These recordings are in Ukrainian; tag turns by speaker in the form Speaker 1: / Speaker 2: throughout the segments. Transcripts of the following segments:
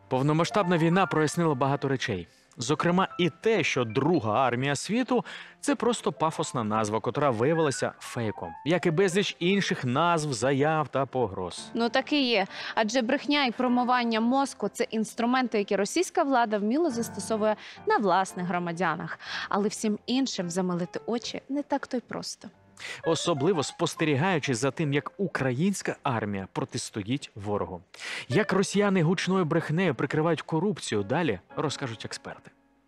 Speaker 1: Повномасштабна війна прояснила багато речей. Зокрема, і те, що Друга армія світу – це просто пафосна назва, котра виявилася фейком, як і безліч інших назв, заяв та погроз.
Speaker 2: Ну так і є. Адже брехня і промивання мозку – це інструменти, які російська влада вміло застосовує на власних громадянах. Але всім іншим замилити очі не так-то й просто.
Speaker 1: Особливо спостерігаючи за тим, як українська армія протистоїть ворогу. Як росіяни гучною брехнею прикривають корупцію, далі розкажуть експерти.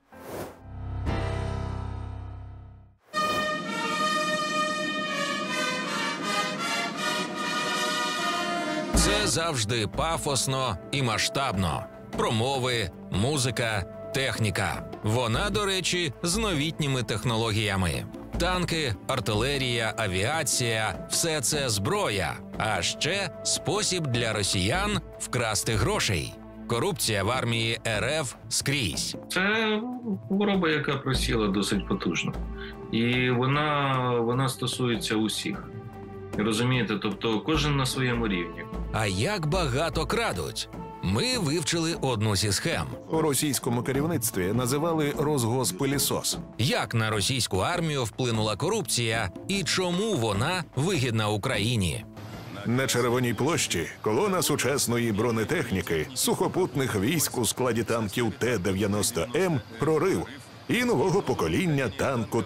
Speaker 3: Це завжди пафосно і масштабно. Промови, музика, техніка. Вона, до речі, з новітніми технологіями. Танки, артилерія, авіація – все це зброя. А ще спосіб для росіян вкрасти грошей. Корупція в армії РФ скрізь.
Speaker 4: Це хвороба, яка просіла досить потужно. І вона стосується усіх. Розумієте, тобто кожен на своєму рівні.
Speaker 3: А як багато крадуть? Ми вивчили одну зі схем.
Speaker 5: У російському керівництві називали «розгоспилісос».
Speaker 3: Як на російську армію вплинула корупція і чому вона вигідна Україні?
Speaker 5: На Червоній площі колона сучасної бронетехніки, сухопутних військ у складі танків Т-90М прорив і нового покоління танку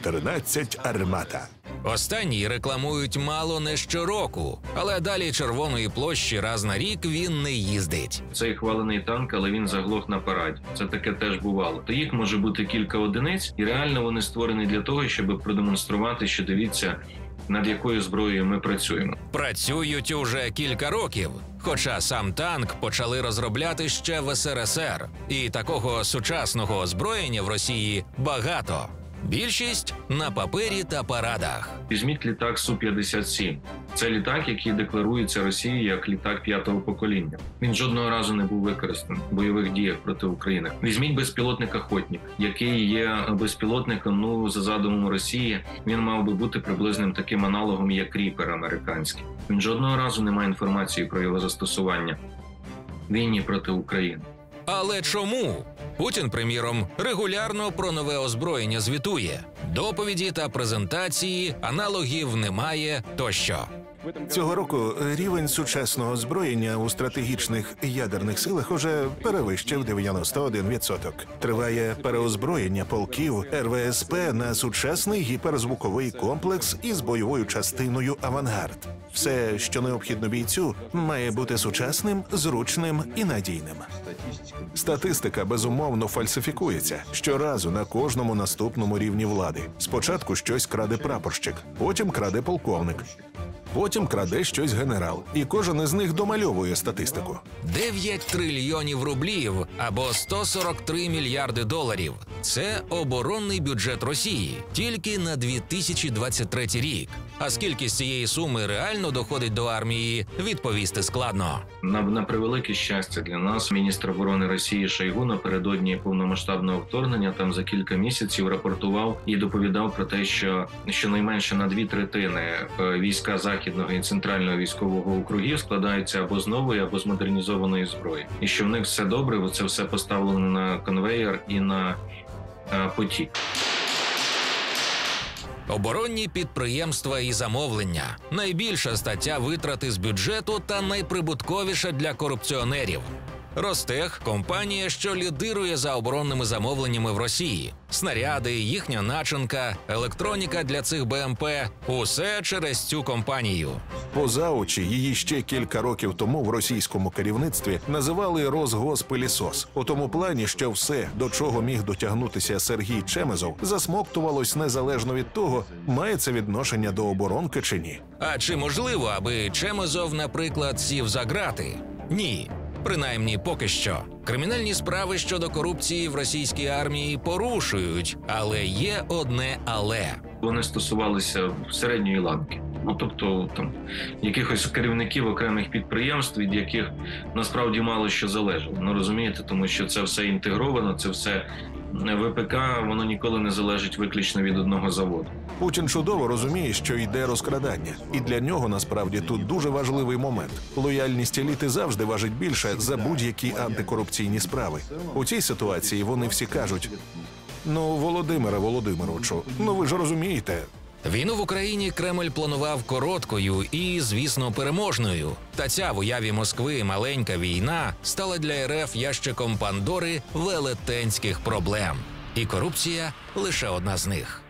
Speaker 5: Т-14 «Армата».
Speaker 3: Останній рекламують мало не щороку, але далі Червоної площі раз на рік він не їздить.
Speaker 4: Цей хвалений танк, але він заглох на параді. Це таке теж бувало. То їх може бути кілька одиниць, і реально вони створені для того, щоб продемонструвати, що дивіться, над якою зброєю ми працюємо.
Speaker 3: Працюють уже кілька років, хоча сам танк почали розробляти ще в СРСР. І такого сучасного озброєння в Росії багато. Більшість на папері та парадах.
Speaker 4: Візьміть літак Су-57. Це літак, який декларується Росією як літак 5-го покоління. Він жодного разу не був використаний в бойових діях проти України. Візьміть безпілотник «Охотник», який є безпілотником, за задумом Росії, він мав би бути приблизним таким аналогом, як «Ріпер» американський. Він жодного разу не має інформації про його застосування в війні проти України.
Speaker 3: Але чому? Путін, приміром, регулярно про нове озброєння звітує. Доповіді та презентації, аналогів немає тощо.
Speaker 5: Цього року рівень сучасного озброєння у стратегічних ядерних силах уже перевищив 91%. Триває переозброєння полків РВСП на сучасний гіперзвуковий комплекс із бойовою частиною «Авангард». Все, що необхідно бійцю, має бути сучасним, зручним і надійним. Статистика, безумовно, фальсифікується. Щоразу на кожному наступному рівні влади. Спочатку щось краде прапорщик, потім краде полковник. Потім краде щось генерал. І кожен із них домальовує статистику.
Speaker 3: 9 трильйонів рублів або 143 мільярди доларів. Це оборонний бюджет Росії тільки на 2023 рік. А скільки з цієї суми реально доходить до армії, відповісти складно.
Speaker 4: На превелике щастя для нас, міністр оборони Росії Шойгу напередодні повномасштабного вторгнення там за кілька місяців рапортував і доповідав про те, що щонайменше на 2/3 війська Західного і Центрального військового округів складаються або з нової, або з модернізованої зброї. І що в них все добре, це все поставлено на конвеєр і на потік.
Speaker 3: Оборонні підприємства і замовлення – найбільша стаття витрати з бюджету та найприбутковіша для корупціонерів. Ростех – компанія, що лідирує за оборонними замовленнями в Росії. Снаряди, їхня начинка, електроніка для цих БМП – усе через цю компанію.
Speaker 5: Поза очі її ще кілька років тому в російському керівництві називали «розгоспилісос». У тому плані, що все, до чого міг дотягнутися Сергій Чемезов, засмоктувалось незалежно від того, має це відношення до оборонки чи ні.
Speaker 3: А чи можливо, аби Чемезов, наприклад, сів за ґрати? Ні. Принаймні поки що. Кримінальні справи щодо корупції в російській армії порушують, але є одне «але».
Speaker 4: Вони стосувалися середньої ланки. Тобто там якихось керівників окремих підприємств, від яких насправді мало що залежало. Розумієте, тому що це все інтегровано, це все ВПК, воно ніколи не залежить виключно від одного заводу.
Speaker 5: Путін чудово розуміє, що йде розкрадання. І для нього, насправді, тут дуже важливий момент. Лояльність еліти завжди важить більше за будь-які антикорупційні справи. У цій ситуації вони всі кажуть: «Ну, Володимире Володимировичу, ну ви ж розумієте».
Speaker 3: Війну в Україні Кремль планував короткою і, звісно, переможною. Та ця в уяві Москви маленька війна стала для РФ ящиком Пандори велетенських проблем. І корупція – лише одна з них.